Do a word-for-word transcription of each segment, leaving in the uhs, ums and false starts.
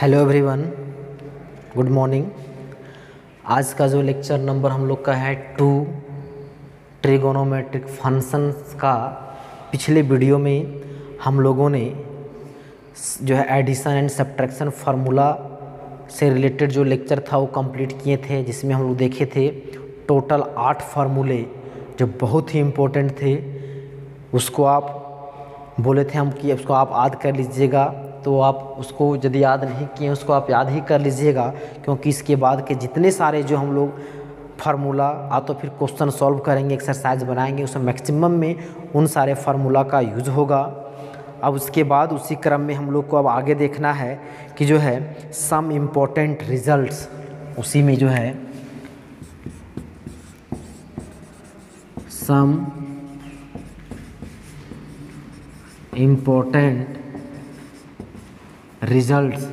Hello everyone, good morning. आज का जो लेक्चर नंबर हम लोग का है टू ट्रिगोनोमेट्रिक फंक्शंस का। पिछले वीडियो में हम लोगों ने जो है एडिशन एंड सब्ट्रैक्शन फार्मूला से रिलेटेड जो लेक्चर था वो कंप्लीट किए थे, जिसमें हम लोग देखे थे टोटल आठ फार्मूले जो बहुत ही इम्पोर्टेंट थे। उसको आप बोले थे हम कि उसको आप याद कर लीजिएगा, तो आप उसको यदि याद नहीं किए उसको आप याद ही कर लीजिएगा, क्योंकि इसके बाद के जितने सारे जो हम लोग फार्मूला आ तो फिर क्वेश्चन सॉल्व करेंगे, एक्सरसाइज बनाएंगे, उसमें मैक्सिमम में उन सारे फार्मूला का यूज़ होगा। अब उसके बाद उसी क्रम में हम लोग को अब आगे देखना है कि जो है सम इम्पोर्टेंट रिजल्ट्स, उसी में जो है सम इम्पोर्टेंट रिजल्ट्स,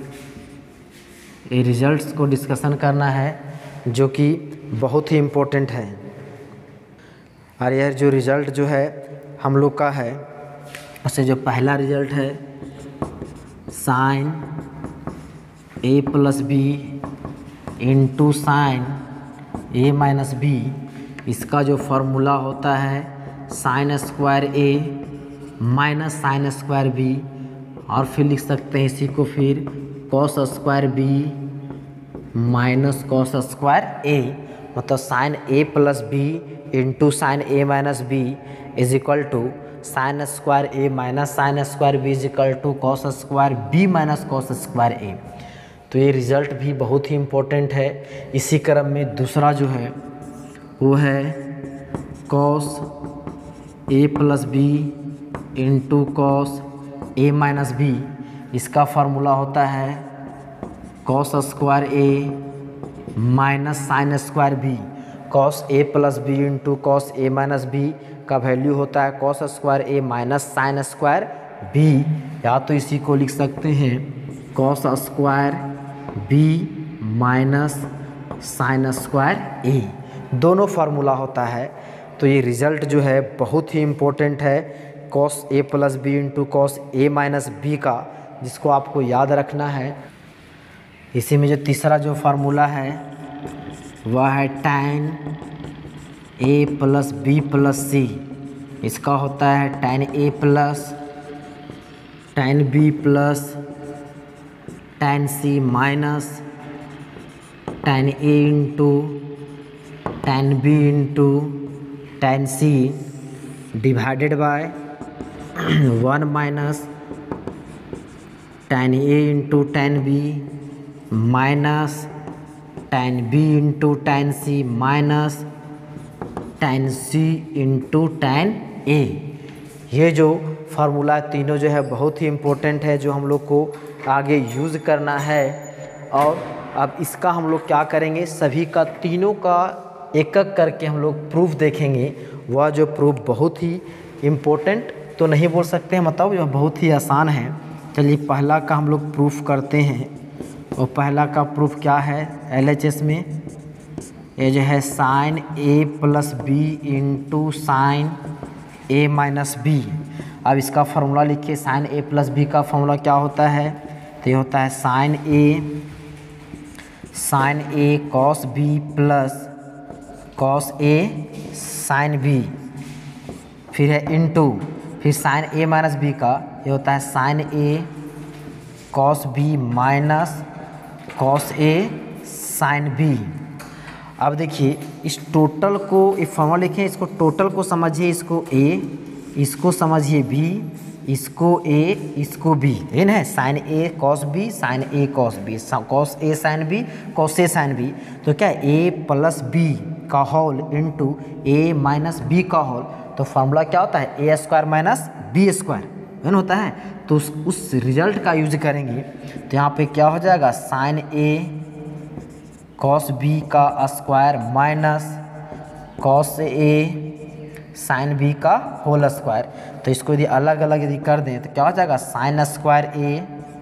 ये रिजल्ट्स को डिस्कशन करना है जो कि बहुत ही इम्पोर्टेंट है। और यह जो रिज़ल्ट जो है हम लोग का है, उससे जो पहला रिज़ल्ट है sign A plus B into sine A minus B, इसका जो फार्मूला होता है sine square A minus sine square B, और फिर लिख सकते हैं इसी को फिर cos square B minus cos square A, मतलब sine A plus B into sine A minus B is equal to sine square A minus sine square B is equal to cos square B minus cos square A. तो ये result भी बहुत ही important है। इसी क्रम में दूसरा जो है वो है कॉस ए प्लस बी इंटू कॉस ए माइनस बी, इसका फार्मूला होता है cos square A minus sine square B. Cos A plus B into cos A minus B का वैल्यू होता है cos square A minus sine square B, या तो इसी को लिख सकते हैं cos square B minus sine square A, दोनों फार्मूला होता है। तो ये रिज़ल्ट जो है बहुत ही इम्पोर्टेंट है, कॉस ए प्लस बी इंटू कॉस ए माइनस बी का, जिसको आपको याद रखना है। इसी में जो तीसरा जो फार्मूला है वह है tan A plus B plus C, इसका होता है tan A plus tan B plus tan C minus tan A into tan B into tan C divided by one minus tan A into tan B minus tan B into tan C minus tan C into tan A. ये जो formula तीनों जो है बहुत ही important है, जो हम लोग को आगे यूज़ करना है। और अब इसका हम लोग क्या करेंगे, सभी का तीनों का एक एक करके हम लोग प्रूफ देखेंगे। वह जो प्रूफ बहुत ही इम्पोर्टेंट तो नहीं बोल सकते हैं, मतलब यह बहुत ही आसान है। चलिए पहला का हम लोग प्रूफ करते हैं। और पहला का प्रूफ क्या है एल एच एस में, ये जो है sign A plus B into sine A minus B. अब इसका फार्मूला लिखिए, साइन ए प्लस बी का फार्मूला क्या होता है, तो ये होता है साइन ए साइन ए कॉस बी प्लस कॉस ए साइन बी, फिर है इंटू फिर साइन ए माइनस बी का ये होता है साइन ए कॉस बी माइनस कॉस ए साइन बी। अब देखिए इस टोटल को, एक फॉर्मूला लिखें, इसको टोटल को समझिए, इसको ए, इसको समझिए बी, इसको ए, इसको बी, है ना, साइन ए कॉस बी साइन ए कॉस बी कॉस ए साइन बी कॉस ए साइन बी। तो क्या ए प्लस बी का whole into A minus B का होल, तो फार्मूला क्या होता है A square minus B square, है ना, होता है। तो उस उस रिजल्ट का यूज करेंगे, तो यहाँ पे क्या हो जाएगा साइन ए कॉस बी का स्क्वायर माइनस कॉस ए साइन बी का होल स्क्वायर। तो इसको यदि अलग अलग यदि कर दें तो क्या हो जाएगा sine square A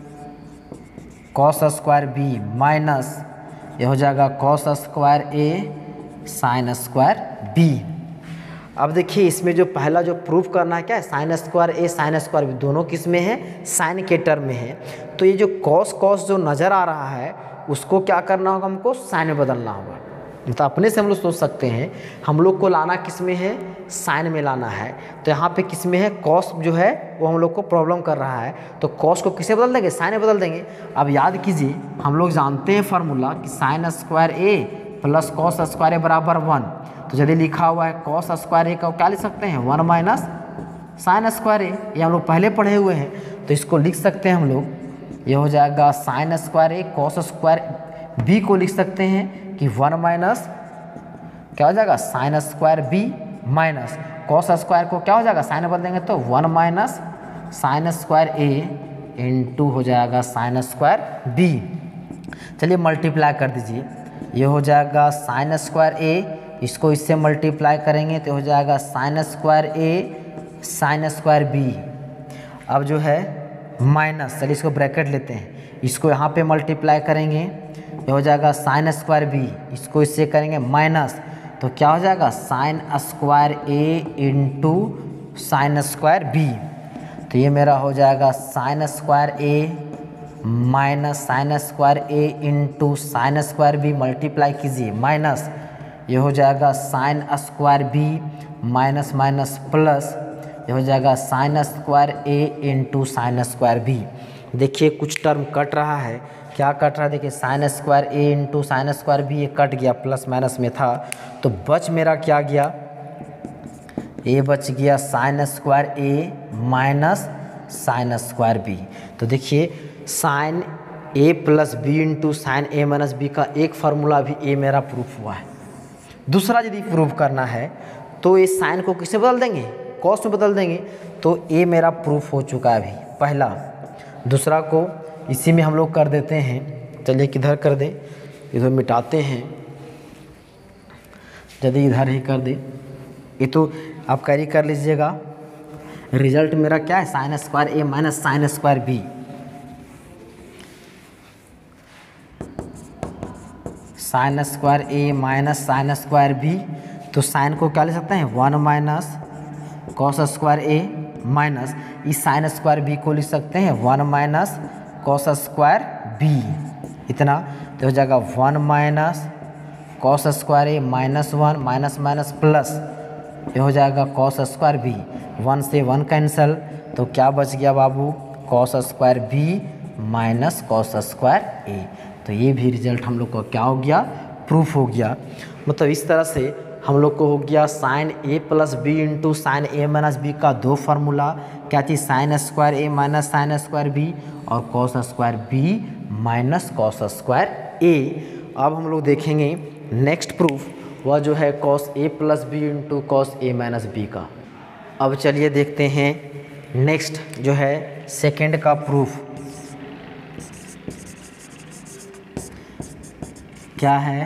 cos square B minus ये हो जाएगा cos square A sine square B. अब देखिए इसमें जो पहला जो प्रूफ करना है क्या है, sine square A sine square B दोनों किस में है, साइन के टर्म में है। तो ये जो कॉस कॉस जो नज़र आ रहा है उसको क्या करना होगा, हमको साइन में बदलना होगा। तो अपने से हम लोग सोच सकते हैं, हम लोग को लाना किस में है, साइन में लाना है। तो यहाँ पे किस में है, कॉस जो है वो हम लोग को प्रॉब्लम कर रहा है, तो कॉस को किसे बदल देंगे, साइन में बदल देंगे। अब याद कीजिए हम लोग जानते हैं फार्मूला कि sine square A plus cos square A बराबर वन। तो यदि लिखा हुआ है कॉस स्क्वायर ए का क्या लिख सकते हैं, one minus sine square A, ये हम लोग पहले पढ़े हुए हैं। तो इसको लिख सकते हैं हम लोग, ये हो जाएगा sine square A, cos square B को लिख सकते हैं कि वन माइनस क्या हो जाएगा, sine square B minus cos square को क्या हो जाएगा, साइन बदल देंगे तो one minus sine square A into हो जाएगा साइन स्क्वायर बी। चलिए मल्टीप्लाई कर दीजिए, ये हो जाएगा साइन स्क्वायर ए, इसको इससे मल्टीप्लाई करेंगे तो हो जाएगा sine square A sine square B. अब जो है माइनस, चलिए इसको ब्रैकेट लेते हैं, इसको यहाँ पे मल्टीप्लाई करेंगे, ये हो जाएगा साइन स्क्वायर बी, इसको इससे करेंगे माइनस, तो क्या हो जाएगा sine square A into sine square B. तो ये मेरा हो जाएगा sine square A minus sine square A into sine square B, multiply कीजिए माइनस, ये हो जाएगा sine square B minus minus plus, ये हो जाएगा sine square A into sine square B. देखिए कुछ टर्म कट रहा है, क्या कट रहा है, देखिए sine square A into sine square B, ये कट गया, प्लस माइनस में था, तो बच मेरा क्या गया, ए बच गया sine square A minus sine square B. तो देखिए sine A plus B into sine A minus B का एक फार्मूला भी ए मेरा प्रूफ हुआ है। दूसरा यदि प्रूफ करना है तो ये साइन को किससे बदल देंगे, कॉस में बदल देंगे, तो ए मेरा प्रूफ हो चुका है अभी पहला। दूसरा को इसी में हम लोग कर देते हैं, चलिए किधर कर दें, इधर मिटाते हैं, यदि इधर ही कर दे, ये तो आप कैरी कर लीजिएगा। रिजल्ट मेरा क्या है, sine square A minus sine square B. Sine square A minus sine square B, तो साइन को क्या ले सकते हैं, one minus cos square A minus इस साइन स्क्वायर बी को लिख सकते हैं one minus cos square B, इतना तो हो जाएगा one minus cos square A minus one minus minus plus, ये हो जाएगा कॉस स्क्वायर बी, वन से वन कैंसिल, तो क्या बच गया बाबू, cos square B minus cos square A. तो ये भी रिजल्ट हम लोग को क्या हो गया, प्रूफ हो गया। मतलब इस तरह से हम लोग को हो गया sine A plus B into sine A minus B का दो फार्मूला, क्या चीज़, sine square A minus sine square B और cos square B minus cos square A. अब हम लोग देखेंगे नेक्स्ट प्रूफ, वह जो है कॉस ए प्लस बी इंटू कॉस ए माइनस बी का। अब चलिए देखते हैं नेक्स्ट जो है सेकेंड का प्रूफ क्या है,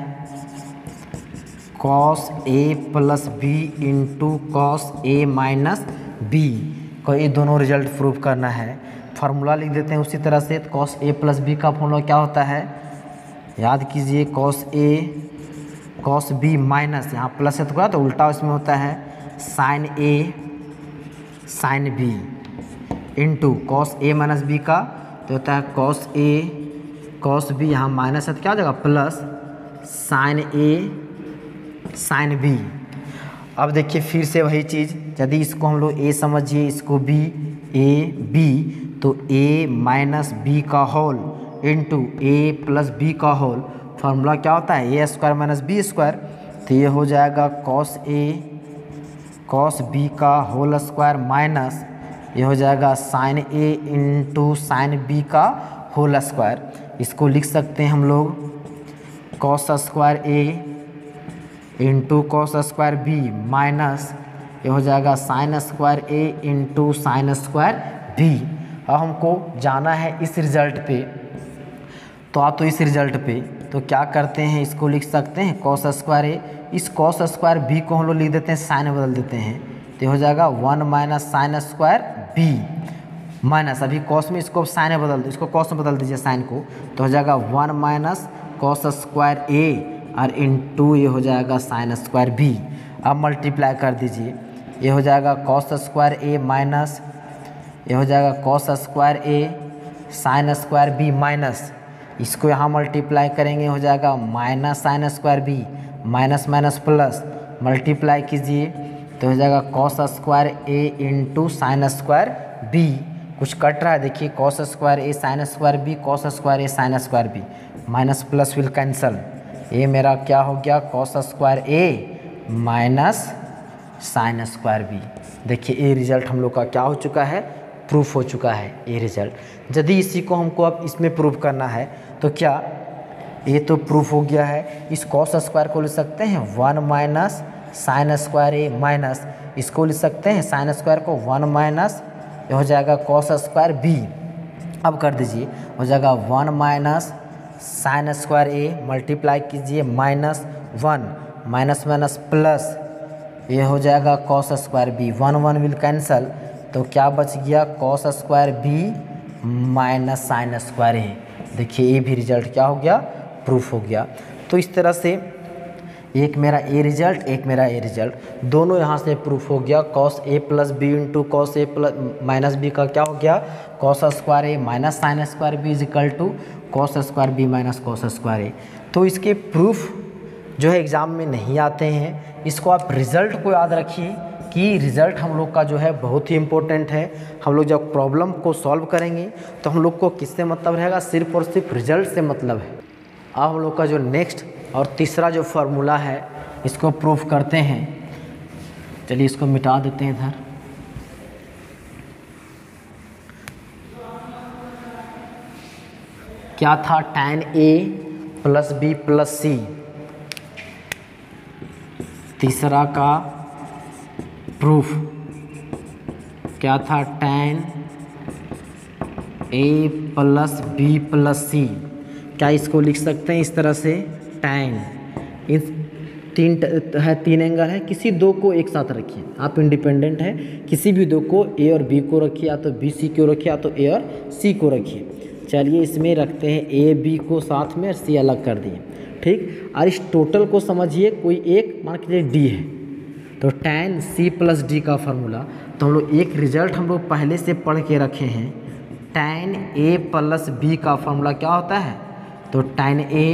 कॉस ए प्लस बी इंटू कॉस ए माइनस बी को ये दोनों रिजल्ट प्रूफ करना है। फार्मूला लिख देते हैं उसी तरह से, कॉस ए प्लस बी का फार्मूला क्या होता है, याद कीजिए, कॉस ए कॉस बी माइनस, यहाँ प्लस है तो क्या, तो उल्टा उसमें होता है साइन ए साइन बी इंटू कॉस ए माइनस बी का तो होता है कॉस ए कॉस बी, यहाँ माइनस है तो क्या हो जाएगा प्लस साइन ए साइन बी। अब देखिए फिर से वही चीज़, यदि इसको हम लोग ए समझिए, इसको बी, ए बी, तो ए माइनस बी का whole into A plus B का होल, फार्मूला क्या होता है, A square minus B square, तो ये हो जाएगा कॉस ए कॉस बी का होल स्क्वायर माइनस ये हो जाएगा sine A into sine B का होल स्क्वायर। इसको लिख सकते हैं हम लोग cos square A into cos square B minus ये हो जाएगा sine square A into sine square B. अब हमको जाना है इस रिज़ल्ट पे, तो आप तो इस रिज़ल्ट पे तो क्या करते हैं, इसको लिख सकते हैं कॉस स्क्वायर ए, इस कॉस स्क्वायर बी को हम लोग लिख देते हैं साइन बदल देते हैं, तो हो जाएगा one minus sine square B minus, अभी कॉस में इसको साइन बदल दो, इसको कॉस में बदल दीजिए साइन को, तो हो जाएगा one minus cos square A और इंटू ये हो जाएगा साइन स्क्वायर बी। अब मल्टीप्लाई कर दीजिए, ये हो जाएगा कॉस स्क्वायर ए माइनस ये हो जाएगा cos square A sine square B minus इसको यहाँ मल्टीप्लाई करेंगे हो जाएगा minus sine square B minus minus plus multiply कीजिए तो हो जाएगा cos square A into sine square B. कुछ कट रहा है देखिए, cos square A sine square B cos square A sine square B minus plus will cancel. ये मेरा क्या हो गया cos square A minus sine square B. देखिए ये रिजल्ट हम लोग का क्या हो चुका है, प्रूफ हो चुका है ये रिजल्ट। यदि इसी को हमको अब इसमें प्रूफ करना है तो क्या ये तो प्रूफ हो गया है। इस कॉस स्क्वायर को लिख सकते हैं one minus sine square A minus इसको लिख सकते हैं साइन स्क्वायर को वन माइनस ये हो जाएगा कॉस स्क्वायर बी। अब कर दीजिए हो जाएगा one minus sine square A multiply कीजिए minus one minus minus plus ये हो जाएगा cos square B. One one will cancel तो क्या बच गया cos square B minus sine square A. देखिए ये भी रिजल्ट क्या हो गया, प्रूफ हो गया। तो इस तरह से एक मेरा ए रिजल्ट एक मेरा ए रिजल्ट दोनों यहाँ से प्रूफ हो गया। कॉस ए प्लस बी इंटू कॉस ए प्लस माइनस बी का क्या हो गया cos square A minus sine square B is equal to cos square B minus cos square A. तो इसके प्रूफ जो है एग्ज़ाम में नहीं आते हैं, इसको आप रिज़ल्ट को याद रखिए कि रिज़ल्ट हम लोग का जो है बहुत ही इम्पोर्टेंट है। हम लोग जब प्रॉब्लम को सॉल्व करेंगे तो हम लोग को किससे मतलब रहेगा, सिर्फ और सिर्फ रिज़ल्ट से मतलब है। अब हम लोग का जो नेक्स्ट और तीसरा जो फार्मूला है इसको प्रूफ करते हैं। चलिए इसको मिटा देते हैं इधर। क्या था, tan a plus B plus c. तीसरा का प्रूफ क्या था, tan a plus B plus c. क्या इसको लिख सकते हैं इस तरह से, tan इन तीन है तीन एंगल है, किसी दो को एक साथ रखिए। आप इंडिपेंडेंट है, किसी भी दो को ए और बी को रखिए, या तो बी सी को रखिए या तो ए और सी को रखिए। चलिए इसमें रखते हैं ए बी को साथ में और सी अलग कर दिए, ठीक। और इस टोटल को समझिए, कोई एक मान लीजिए डी है तो tan सी प्लस डी का फार्मूला। तो हम लोग एक रिजल्ट हम लोग पहले से पढ़ के रखे हैं, tan ए प्लस बी का फार्मूला क्या होता है, तो tan a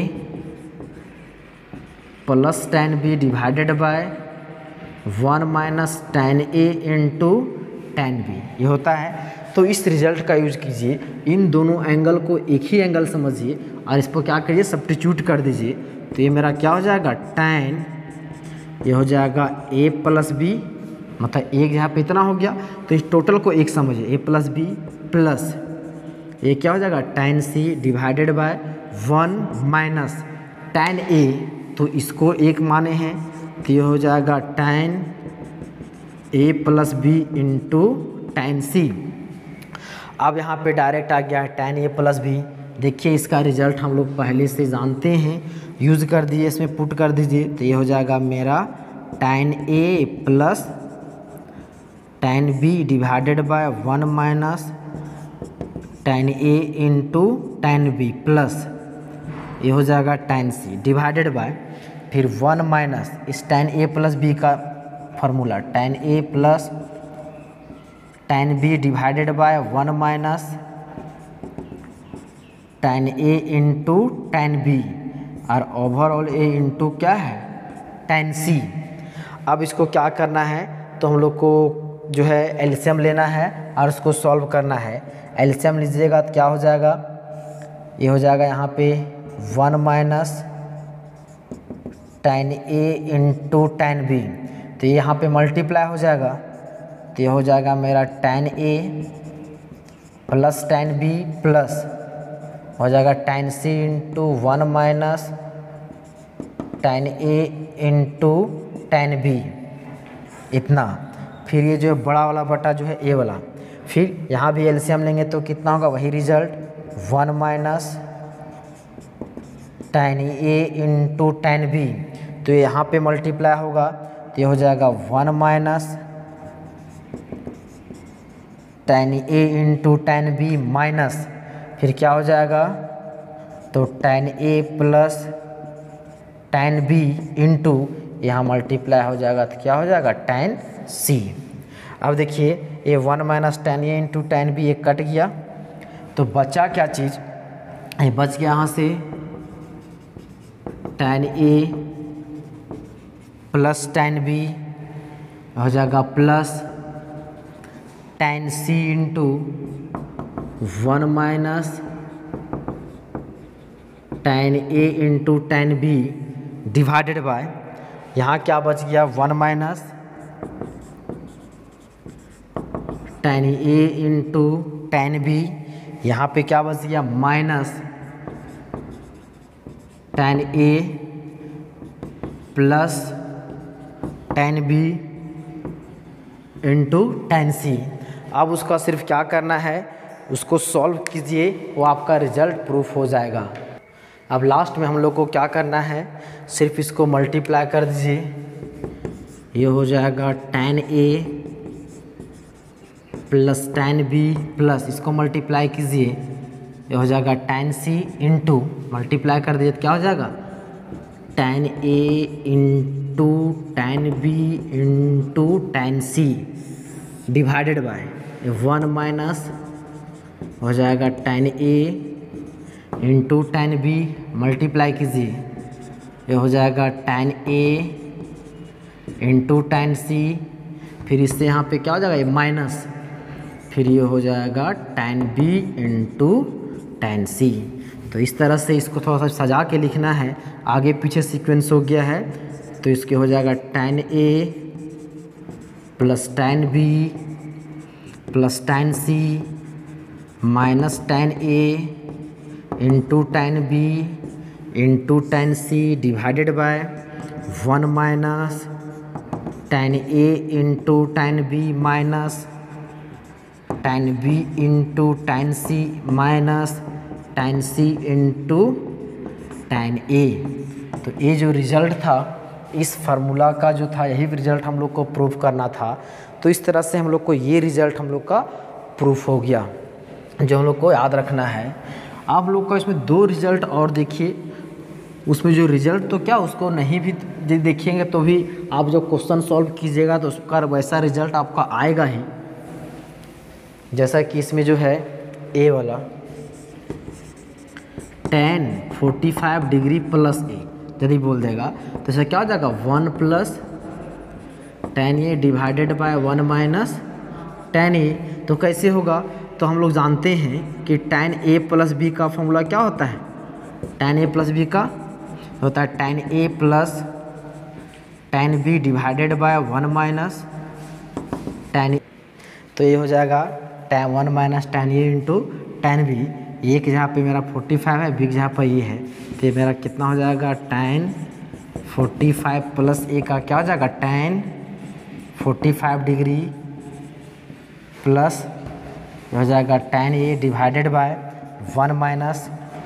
plus tan b divided by one minus tan a into tan b ये होता है। तो इस रिजल्ट का यूज कीजिए, इन दोनों एंगल को एक ही एंगल समझिए और इसको क्या करिए, सब्स्टिट्यूट कर दीजिए। तो ये मेरा क्या हो जाएगा, tan ये हो जाएगा a प्लस बी, मतलब एक यहाँ पे इतना हो गया तो इस टोटल को एक समझिए, a प्लस बी प्लस ये क्या हो जाएगा tan c divided by one minus tan a, तो इसको एक माने हैं तो ये हो जाएगा tan a plus B into tan c. अब यहाँ पे डायरेक्ट आ गया है tan a प्लस बी। देखिए इसका रिजल्ट हम लोग पहले से जानते हैं, यूज़ कर दिए, इसमें पुट कर दीजिए तो ये हो जाएगा मेरा tan a plus tan b divided by one minus tan a into tan b plus ये हो जाएगा tan c डिवाइडेड बाय फिर वन माइनस इस tan a प्लस b का formula tan a plus tan b divided by one minus tan a into tan b और overall a into क्या है tan c। अब इसको क्या करना है, तो हम लोग को जो है एलसीएम लेना है और उसको सॉल्व करना है। एलसीएम लीजिएगा तो क्या हो जाएगा, ये हो जाएगा यहाँ पे one minus tan a into tan b, तो ये यहाँ पे मल्टीप्लाई हो जाएगा तो ये हो जाएगा मेरा tan a plus tan b plus हो जाएगा tan c into one minus tan a into tan b इतना। फिर ये जो बड़ा वाला बटा जो है ए वाला, फिर यहाँ भी एलसीएम लेंगे तो कितना होगा, वही result one minus tan a into tan b, तो यहाँ पे मल्टीप्लाई होगा तो ये हो जाएगा one minus tan a into tan b minus फिर क्या हो जाएगा, तो tan a plus tan b into यहाँ मल्टीप्लाई हो जाएगा तो क्या हो जाएगा tan c। अब देखिए ये one minus tan a into tan b एक कट गया तो बचा क्या चीज़, ये बच गया यहाँ से tan a plus tan b हो जाएगा plus tan c into one minus tan a into tan b divided by, यहाँ क्या बच गया one minus tan a into tan b, यहाँ पे क्या बच गया minus tan a plus tan b into tan c। अब उसका सिर्फ क्या करना है, उसको सॉल्व कीजिए, वो आपका रिजल्ट प्रूफ हो जाएगा। अब लास्ट में हम लोग को क्या करना है, सिर्फ इसको मल्टीप्लाई कर दीजिए, ये हो जाएगा tan a plus tan b plus इसको मल्टीप्लाई कीजिए, ये हो जाएगा tan c इंटू मल्टीप्लाई कर दीजिए तो क्या हो जाएगा tan a into tan b into tan c divided by one minus हो जाएगा tan a into tan b multiply कीजिए, ये हो जाएगा tan a into tan c, फिर इससे यहाँ पे क्या हो जाएगा ये माइनस, फिर ये हो जाएगा tan b into tan c। तो इस तरह से इसको थोड़ा सा सजा के लिखना है, आगे पीछे सीक्वेंस हो गया है तो इसके हो जाएगा tan a plus tan b plus tan c minus tan a into tan b into tan c divided by one minus tan a into tan b minus tan b into tan c minus tan c into tan a। तो ये जो result था इस formula का जो था, यही result हम लोग को प्रूफ करना था। तो इस तरह से हम लोग को ये रिज़ल्ट हम लोग का प्रूफ हो गया, जो हम लोग को याद रखना है। आप लोग का इसमें दो रिज़ल्ट और देखिए, उसमें जो रिज़ल्ट तो क्या उसको नहीं भी देखेंगे तो भी आप जब क्वेश्चन सॉल्व कीजिएगा तो उसका वैसा रिज़ल्ट आपका आएगा ही। जैसा कि इसमें जो है ए वाला tan forty five degree plus a यदि बोल देगा तो इसका क्या हो जाएगा one plus tan a divided by one minus tan a. तो कैसे होगा, तो हम लोग जानते हैं कि टेन ए प्लस बी का फॉर्मूला क्या होता है, टेन ए प्लस बी का होता है tan a plus tan b divided by one minus tan. तो ये हो जाएगा tan one minus tan a into tan b. A के जहाँ पे मेरा फोर्टी फाइव है, बी के जहाँ पर ये है, तो ये मेरा कितना हो जाएगा tan forty five plus a का क्या हो जाएगा tan forty five degree plus हो जाएगा tan a divided by one minus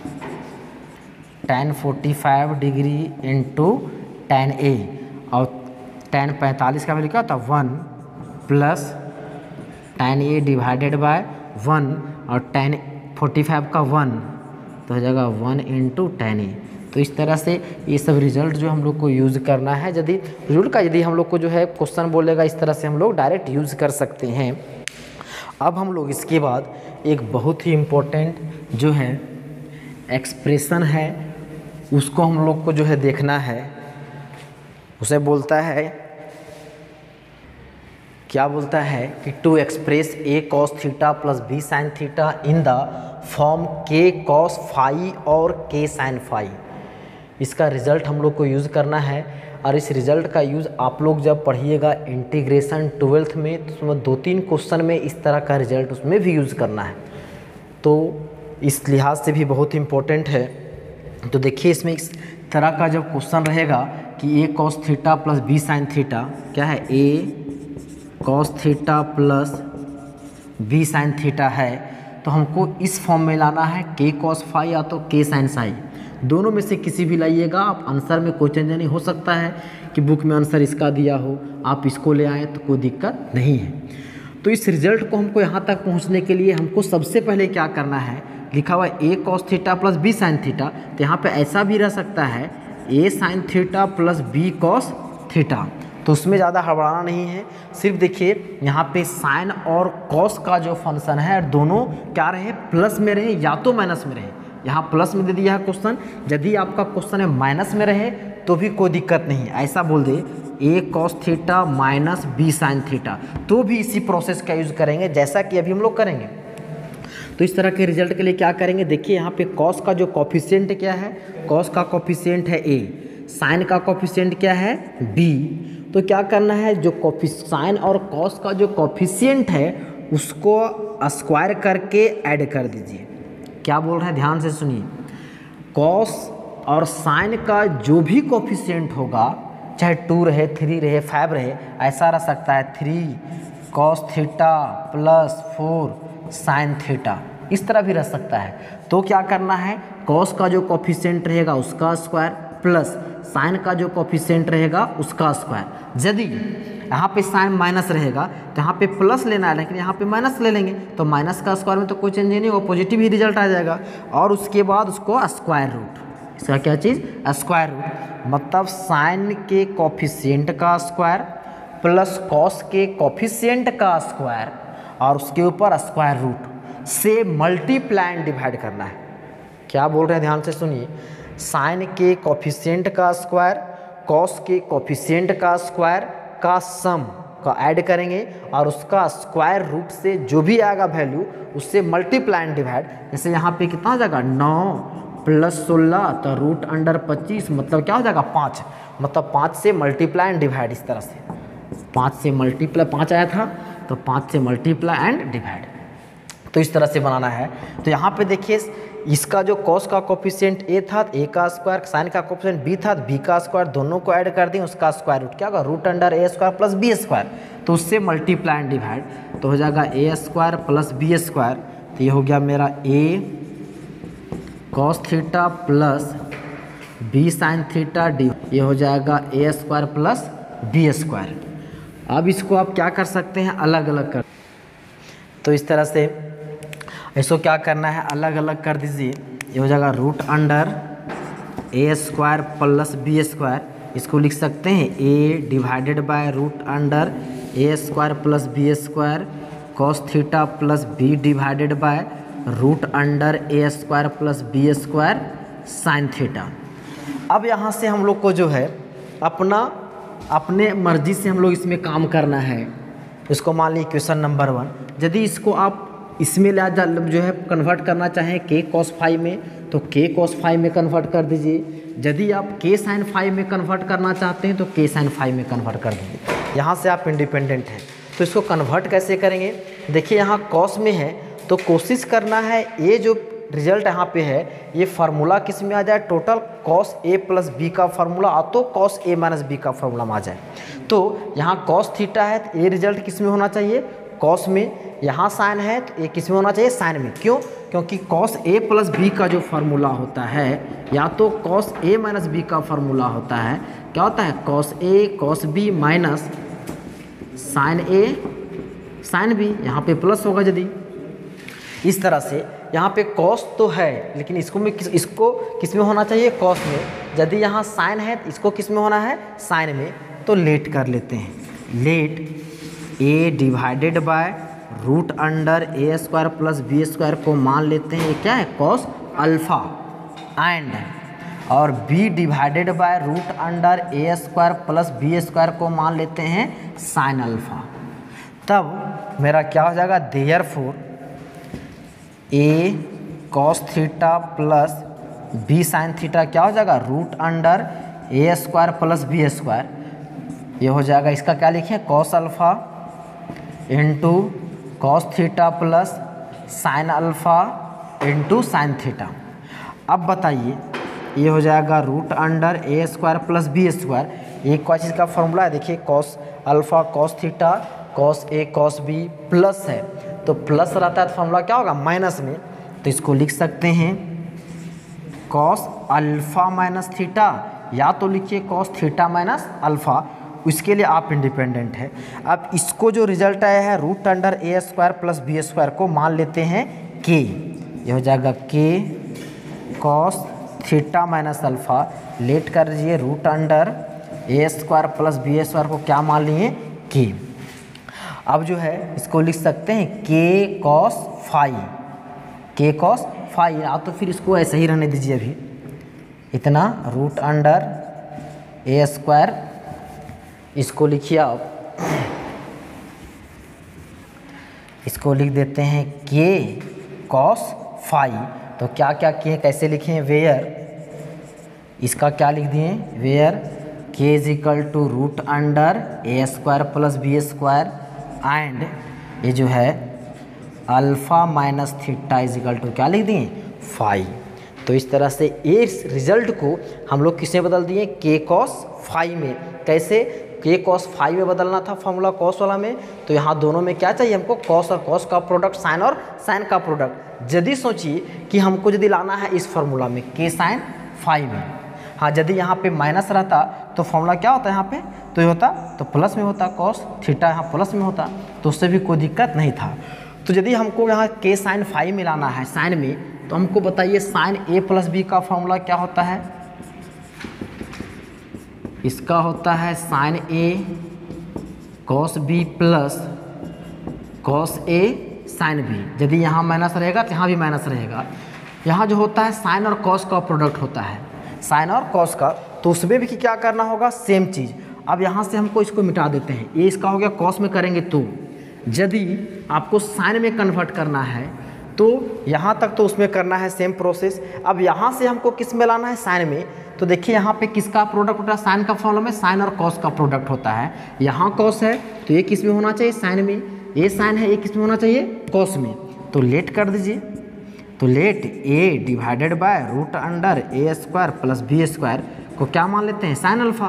tan forty five degree into tan a. और टेन पैंतालीस का वैल्यू क्या होता है one plus tan a divided by one और टेन फोर्टी फाइव का वन, तो हो जाएगा वन इंटू टेन ए। तो इस तरह से ये सब रिजल्ट जो हम लोग को यूज़ करना है, यदि रूल का यदि हम लोग को जो है क्वेश्चन बोलेगा इस तरह से हम लोग डायरेक्ट यूज़ कर सकते हैं। अब हम लोग इसके बाद एक बहुत ही इम्पोर्टेंट जो है एक्सप्रेशन है उसको हम लोग को जो है देखना है। उसे बोलता है, क्या बोलता है कि to express a cos theta plus b sin theta in the form k cos phi और के साइन फाई। इसका रिज़ल्ट हम लोग को यूज़ करना है और इस रिज़ल्ट का यूज़ आप लोग जब पढ़िएगा इंटीग्रेशन ट्वेल्थ में तो उसमें दो तीन क्वेश्चन में इस तरह का रिज़ल्ट उसमें भी यूज़ करना है, तो इस लिहाज से भी बहुत इम्पोर्टेंट है। तो देखिए इसमें इस तरह का जब क्वेश्चन रहेगा कि a cos theta plus b sin theta क्या है, a cos theta plus b sin theta है, तो हमको इस फॉर्म में लाना है के कॉस फाई या तो के साइन साई, दोनों में से किसी भी लाइएगा आप। आंसर में कोई चेंज नहीं हो सकता है कि बुक में आंसर इसका दिया हो आप इसको ले आएँ तो कोई दिक्कत नहीं है। तो इस रिजल्ट को हमको यहाँ तक पहुँचने के लिए हमको सबसे पहले क्या करना है, लिखा हुआ a cos theta plus b sin theta, तो यहाँ पे ऐसा भी रह सकता है a sin theta plus b cos theta. तो उसमें ज़्यादा हड़बड़ाना नहीं है, सिर्फ देखिए यहाँ पे साइन और कॉस का जो फंक्शन है दोनों क्या रहे, प्लस में रहे या तो माइनस में रहे। यहाँ प्लस में दे दिया है क्वेश्चन, यदि आपका क्वेश्चन है माइनस में रहे तो भी कोई दिक्कत नहीं, ऐसा बोल दे a cos theta minus b sin theta, तो भी इसी प्रोसेस का यूज़ करेंगे जैसा कि अभी हम लोग करेंगे। तो इस तरह के रिजल्ट के लिए क्या करेंगे, देखिए यहाँ पे कॉस का जो कॉफिशिएंट क्या है, कॉस का कॉफिशिएंट है ए, साइन का कॉफिशिएंट क्या है बी। तो क्या करना है, जो कॉफी साइन और कॉस का जो कॉफिशिएंट है उसको स्क्वायर करके ऐड कर दीजिए। क्या बोल रहे हैं, ध्यान से सुनिए, कॉस और साइन का जो भी कॉफिशिएंट होगा, चाहे टू रहे, थ्री रहे, फाइव रहे, ऐसा रह सकता है three cos theta plus four sin theta, इस तरह भी रह सकता है। तो क्या करना है, कॉस का जो कॉफिशिएंट रहेगा उसका स्क्वायर प्लस साइन का जो कॉफिशिएंट रहेगा उसका स्क्वायर। यदि यहाँ पे साइन माइनस रहेगा तो यहाँ पे प्लस लेना है, लेकिन यहाँ पे माइनस ले लेंगे तो माइनस का स्क्वायर में तो कोई चेंज नहीं होगा, पॉजिटिव ही रिजल्ट आ जाएगा। और उसके बाद उसको स्क्वायर रूट, इसका क्या चीज़, स्क्वायर रूट, मतलब साइन के कॉफिशिएंट का स्क्वायर प्लस कॉस के कॉफिशिएंट का स्क्वायर और उसके ऊपर स्क्वायर रूट से मल्टीप्लाई एंड डिवाइड करना है। क्या बोल रहे हैं, ध्यान से सुनिए, साइन के कॉफिशिएंट का स्क्वायर कॉस के कॉफिशिएंट का स्क्वायर का सम का ऐड करेंगे और उसका स्क्वायर रूट से जो भी आएगा वैल्यू उससे मल्टीप्लाई एंड डिवाइड। जैसे यहाँ पे कितना हो जाएगा, नौ प्लस सोलह तो रूट अंडर पच्चीस, मतलब क्या हो जाएगा पाँच, मतलब पाँच से मल्टीप्लाई एंड डिवाइड, इस तरह से पाँच से मल्टीप्लाई, पाँच आया था तो पाँच से मल्टीप्लाई एंड डिवाइड, तो इस तरह से बनाना है। तो यहाँ पे देखिए इसका जो कॉस का कोफिशिएंट ए था ए का स्क्वायर, साइन का कोफिशिएंट बी था बी का स्क्वायर, दोनों को ऐड कर दें, उसका स्क्वायर रूट क्या होगा, root under a square plus b square, तो उससे मल्टीप्लाई एंड डिवाइड, तो हो जाएगा a square plus b square. तो ये हो गया मेरा a cos theta plus b sin theta d, ये हो जाएगा a square plus b square. अब इसको आप क्या कर सकते हैं, अलग अलग कर, तो इस तरह से इसको क्या करना है, अलग अलग कर दीजिए। ये हो जाएगा root under a square plus b square, इसको लिख सकते हैं a divided by root under a square plus b square cos theta plus b divided by root under a square plus b square sin theta. अब यहाँ से हम लोग को जो है अपना अपने मर्जी से हम लोग इसमें काम करना है। इसको मान लीजिए क्वेश्चन नंबर वन, यदि इसको आप इसमें ला जा जो है कन्वर्ट करना चाहें के कॉस फाइव में तो के कॉस फाइव में कन्वर्ट कर दीजिए, यदि आप के साइन फाइव में कन्वर्ट करना चाहते हैं तो के साइन फाइव में कन्वर्ट कर दीजिए। यहाँ से आप इंडिपेंडेंट हैं, तो इसको कन्वर्ट कैसे करेंगे, देखिए यहाँ कॉस में है तो कोशिश करना है ये जो रिजल्ट यहाँ पे है ये फार्मूला किस में आ जाए, टोटल कॉस ए प्लस बी का फार्मूला आ तो कॉस ए माइनस बी का फार्मूला में आ जाए। तो यहाँ कॉस थीटा है तो ये रिजल्ट किस में होना चाहिए, कॉस में, यहाँ साइन है तो ये किस में होना चाहिए, साइन में। क्यों, क्योंकि कॉस ए प्लस बी का जो फार्मूला होता है या तो कॉस ए माइनस बी का फार्मूला होता है, क्या होता है, कॉस ए कॉस बी माइनस साइन ए साइन बी, यहाँ पे प्लस होगा यदि। इस तरह से यहाँ पे कॉस तो है लेकिन इसको में किस इसको किस में होना चाहिए, कॉस में, यदि यहाँ साइन है तो इसको किस में होना है, साइन में। तो लेट कर लेते हैं, let a divided by root under a square plus b square को मान लेते हैं ये क्या है, कॉस अल्फ़ा, एंड और b divided by root under a square plus b square को मान लेते हैं साइन अल्फ़ा। तब मेरा क्या हो जाएगा, therefore a cos theta plus b sin theta क्या हो जाएगा, root under a square plus b square, ये हो जाएगा, इसका क्या लिखें, cos alpha into cos theta plus sin alpha into sin theta. अब बताइए ये हो जाएगा root under a square plus b square, एक कोई चीज़ का फॉर्मूला है, देखिए cos alpha cos theta cos ए कॉस बी प्लस है, तो प्लस रहता है तो फॉर्मूला क्या होगा, माइनस में, तो इसको लिख सकते हैं कॉस अल्फ़ा माइनस थीटा, या तो लिखिए कॉस थीटा माइनस अल्फ़ा, उसके लिए आप इंडिपेंडेंट है। अब इसको जो रिजल्ट आया है root under a square plus b square को मान लेते हैं के, ये हो जाएगा k cos theta minus alpha, let कर दीजिए root under a square plus b square को क्या मान लिए के। अब जो है इसको लिख सकते हैं k cos phi, k cos phi, या तो फिर इसको ऐसे ही रहने दीजिए अभी, इतना रूट अंडर ए स्क्वायर, इसको लिखिए आप, इसको लिख देते हैं के कॉस फाई। तो क्या क्या किए, कैसे लिखें, वेयर, इसका क्या लिख दिए, where k is equal to root under a square plus b square and ये जो है alpha minus theta is equal to क्या लिख दिए, फाई। तो इस तरह से इस रिजल्ट को हम लोग किसमें बदल दिए, के कॉस फाई में। कैसे, के कॉस फाई में बदलना था फॉर्मूला कॉस वाला में, तो यहाँ दोनों में क्या चाहिए हमको, कॉस और कॉस का प्रोडक्ट, साइन और साइन का प्रोडक्ट। यदि सोचिए कि हमको यदि लाना है इस फॉर्मूला में के साइन फाई में, हाँ यदि यहाँ पे माइनस रहता तो फॉर्मूला क्या होता है यहाँ पे, तो ये होता तो प्लस में होता, कॉस थीटा यहाँ प्लस में होता, तो उससे भी कोई दिक्कत नहीं था। तो यदि हमको यहाँ के साइन फाई में लाना है साइन में, तो हमको बताइए साइन ए प्लस बी का फॉर्मूला क्या होता है, इसका होता है साइन ए कॉस बी प्लस कॉस ए साइन बी। यदि यहाँ माइनस रहेगा तो यहाँ भी माइनस रहेगा। यहाँ जो होता है साइन और कॉस का प्रोडक्ट होता है, साइन और कॉस का, तो उसमें भी क्या करना होगा, सेम चीज़। अब यहाँ से हमको इसको मिटा देते हैं, ये इसका हो गया कॉस में करेंगे तो, यदि आपको साइन में कन्वर्ट करना है तो यहाँ तक तो उसमें करना है सेम प्रोसेस। अब यहाँ से हमको किस में लाना है, साइन में, तो देखिए यहाँ पे किसका प्रोडक्ट होता है, साइन का फॉर्मूला में साइन और कॉस का प्रोडक्ट होता है। यहाँ कॉस है तो ये किस में होना चाहिए, साइन में, ये साइन है ये किस में होना चाहिए, कॉस में। तो लेट कर दीजिए, तो let a divided by root under a square plus b square को क्या मान लेते हैं, sin alpha,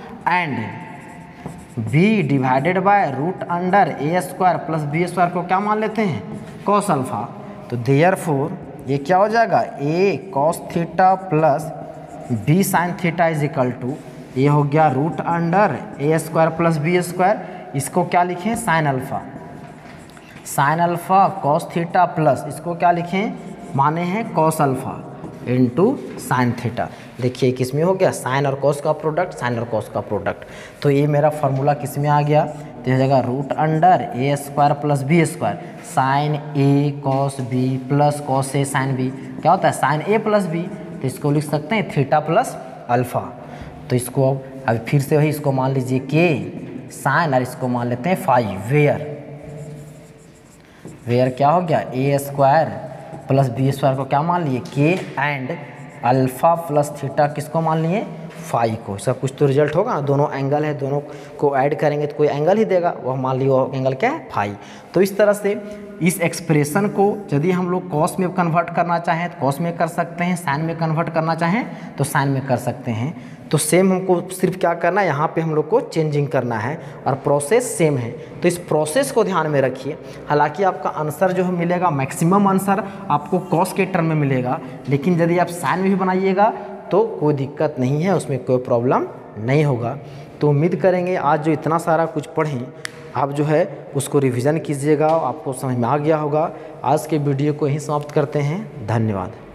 and b divided by root under a square plus b square को क्या मान लेते हैं, कॉस अल्फा। तो देयरफॉर ये क्या हो जाएगा, a cos theta plus b sin theta is equal to, ये हो गया root under a square plus b square, इसको क्या लिखें, sin alpha, sin alpha cos theta plus इसको क्या लिखें, माने हैं cos alpha into sin theta. देखिए किस में हो गया, साइन और कॉस का प्रोडक्ट, साइन और कॉस का प्रोडक्ट। तो ये मेरा फार्मूला किस में आ गया, तो यह जगह root under a square plus b square sin A cos B plus cos A sign b, क्या होता है साइन ए प्लस बी, तो इसको लिख सकते हैं थीटा प्लस अल्फा। तो इसको अब अब फिर से वही इसको मान लीजिए के साइन और इसको मान लेते हैं फाइव, वेयर वेयर क्या हो गया, a square plus b square को क्या मान लिए, के एंड अल्फ़ा प्लस थीटा किसको मान लिए, फाई को। इसका कुछ तो रिजल्ट होगा, दोनों एंगल है, दोनों को ऐड करेंगे तो कोई एंगल ही देगा, वह मान लियो एंगल क्या है, फाई। तो इस तरह से इस एक्सप्रेशन को यदि हम लोग कॉस में कन्वर्ट करना चाहें तो कॉस में कर सकते हैं, साइन में कन्वर्ट करना चाहें तो साइन में कर सकते हैं। तो सेम हमको सिर्फ क्या करना है, यहाँ पे हम लोग को चेंजिंग करना है और प्रोसेस सेम है। तो इस प्रोसेस को ध्यान में रखिए। हालांकि आपका आंसर जो है मिलेगा, मैक्सिमम आंसर आपको कॉस के टर्म में मिलेगा, लेकिन यदि आप साइन में भी बनाइएगा तो कोई दिक्कत नहीं है, उसमें कोई प्रॉब्लम नहीं होगा। तो उम्मीद करेंगे आज जो इतना सारा कुछ पढ़ें आप जो है उसको रिवीजन कीजिएगा, आपको समझ में आ गया होगा। आज के वीडियो को यहीं समाप्त करते हैं, धन्यवाद।